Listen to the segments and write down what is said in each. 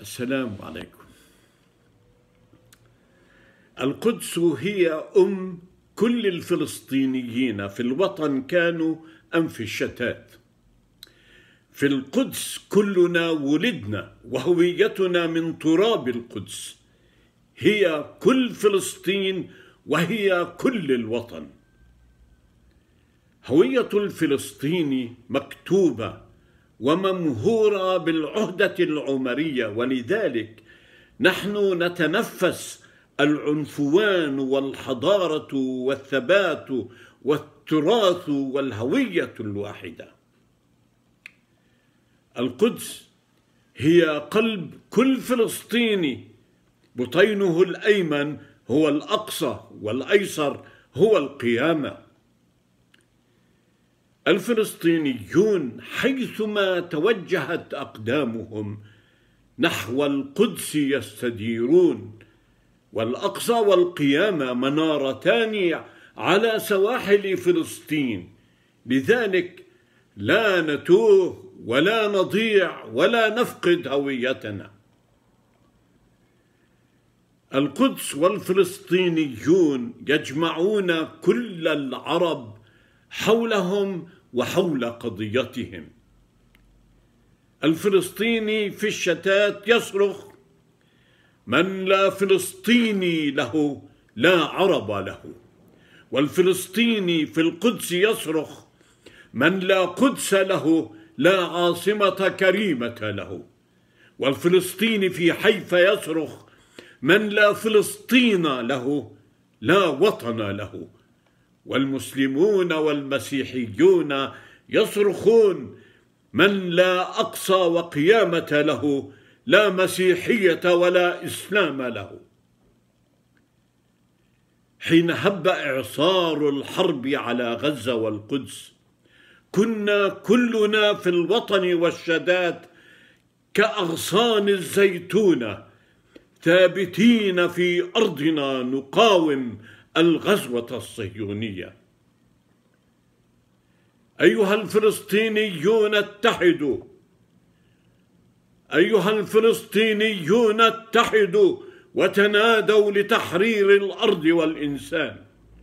السلام عليكم. القدس هي كل الفلسطينيين في الوطن كانوا أم في الشتات. في القدس كلنا ولدنا وهويتنا من تراب القدس، هي كل فلسطين وهي كل الوطن. هوية الفلسطيني مكتوبة وممهورة بالعهدة العمرية، ولذلك نحن نتنفس العنفوان والحضارة والثبات والتراث والهوية الواحدة. القدس هي قلب كل فلسطيني، بطينه الأيمن هو الأقصى والأيسر هو القيامة. الفلسطينيون حيثما توجهت أقدامهم نحو القدس يستديرون، والأقصى والقيامة منارتان على سواحل فلسطين، لذلك لا نتوه ولا نضيع ولا نفقد هويتنا. القدس والفلسطينيون يجمعون كل العرب حولهم وحول قضيتهم. الفلسطيني في الشتات يصرخ: من لا فلسطيني له لا عرب له. والفلسطيني في القدس يصرخ: من لا قدس له لا عاصمة كريمة له. والفلسطيني في حيفا يصرخ: من لا فلسطين له لا وطن له. والمسلمون والمسيحيون يصرخون: من لا أقصى وقيامة له لا مسيحية ولا إسلام له. حين هب إعصار الحرب على غزة والقدس كنا كلنا في الوطن والشتات كأغصان الزيتونة ثابتين في أرضنا نقاوم الغزوة الصهيونية. أيها الفلسطينيون اتحدوا، أيها الفلسطينيون اتحدوا وتنادوا لتحرير الأرض والإنسان.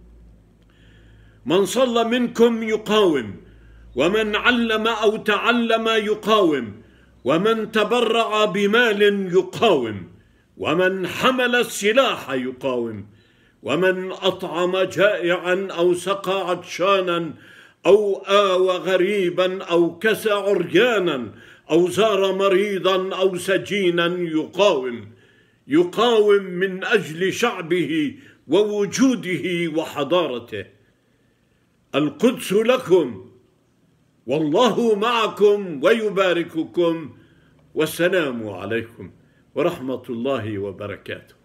من صلى منكم يقاوم، ومن علم أو تعلم يقاوم، ومن تبرع بمال يقاوم، ومن حمل السلاح يقاوم، ومن أطعم جائعا أو سقى عطشانا أو آوى غريبا أو كسى عريانا أو زار مريضا أو سجينا يقاوم من أجل شعبه ووجوده وحضارته. القدس لكم، والله معكم ويبارككم، والسلام عليكم ورحمة الله وبركاته.